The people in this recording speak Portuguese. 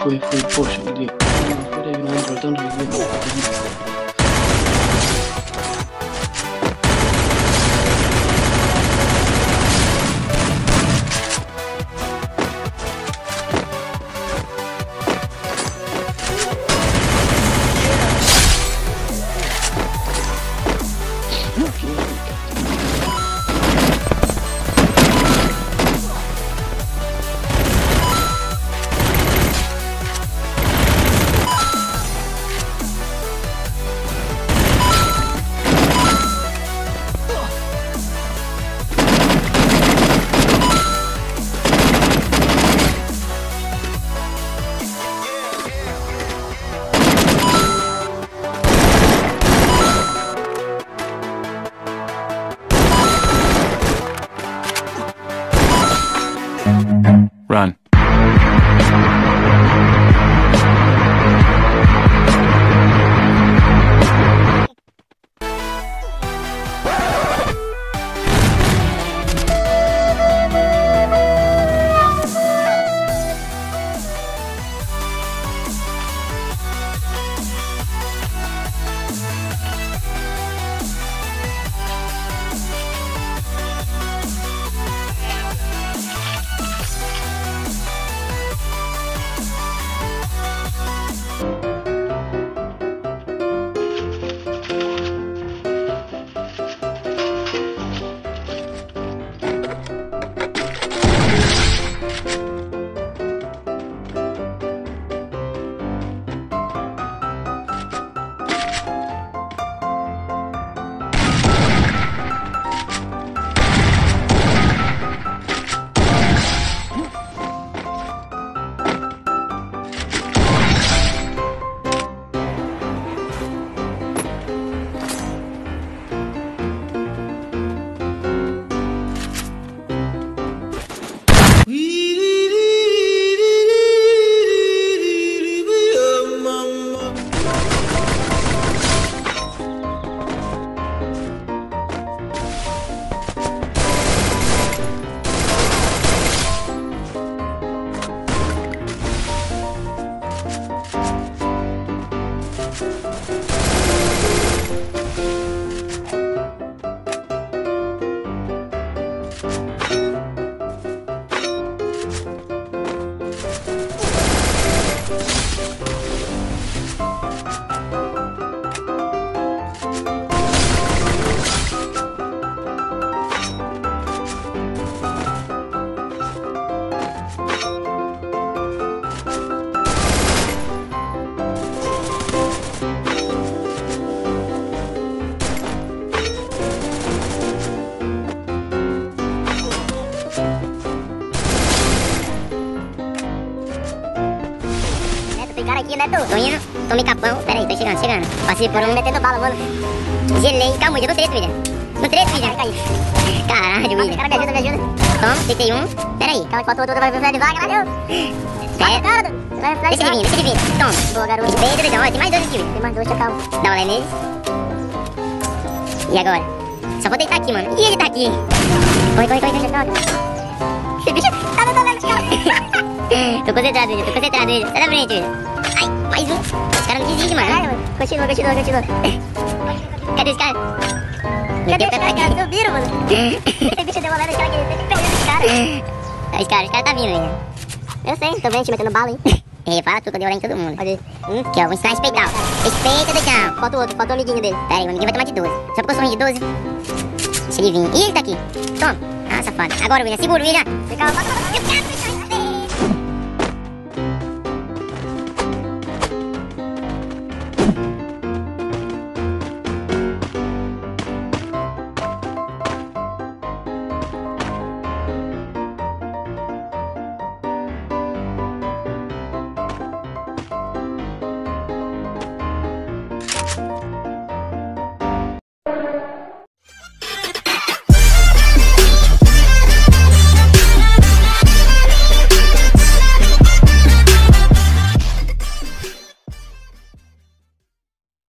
Foi. Poxa, ele... Peraí, não entrou tanto de vida. Run. Cara aqui, né, tô indo, tomei capão, pera aí, tô chegando. Passei por um metendo bala, mano. Gelei, calma, eu no treta, filha. No treta, filha. Caralho, William. Cara, me ajuda. Toma, deitei um. Pera aí. Calma que faltou outro, vai precisar de vaga, valeu. Deixa ele vir. Toma. Boa, garoto. Eita, doidão, ó, tem mais dois aqui, William. Tem mais dois, calma. Dá uma olhada neles. E agora? Só vou deitar aqui, mano. E ele tá aqui. Corre, calma. Esse bicho tá dando olhada, cara. Tô concentrado, William. Sai da frente, William. Ai, mais um. Os caras não desistem, mano. Continua. Cadê esse cara? Cadê esse cara? Subiram, mano. Esse bicho deu uma leve, esse cara que tem que pegar esse cara. Esse cara tá vindo, William. Eu sei, tô vendo, te metendo bala, hein. Fala tu, que eu dei olhar em todo mundo. Pode ir. Aqui, ó, vou ensinar a respeitar. Respeita, doidão. Falta o amiguinho dele. Pera aí, o amiguinho vai tomar de 12. Só porque eu sou um de 12. Deixa ele vir. Ih, ele tá aqui. Toma. Ah, safado. Agora, William, segura, William. Calma.